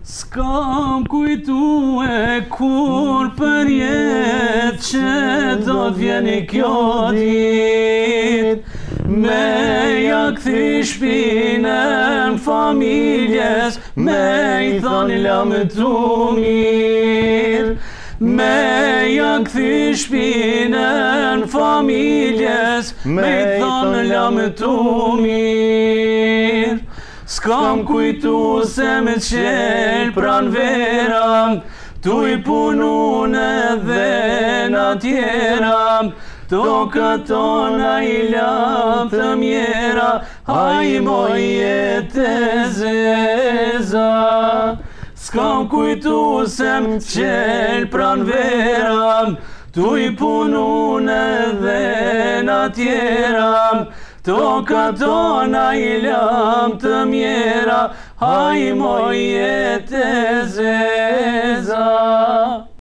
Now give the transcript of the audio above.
S'kam kujtue kur për jetë që do t'vjeni kjo dit me ja kthi shpinën familjes, me i thani lamë tu mirë. Me ja kthi shpinën familjes, me i thani lamë tu mirë. S'kam kujtu se me qelë pran vera, tu i punun edhe në tjera, toka tona i lam të mjera, haj moj jetë e zeza. S'kam kujtu se me qelë pran vera, tu i punun edhe në tjera, toka tona i lam të mjera, haj moj jetë e zeza.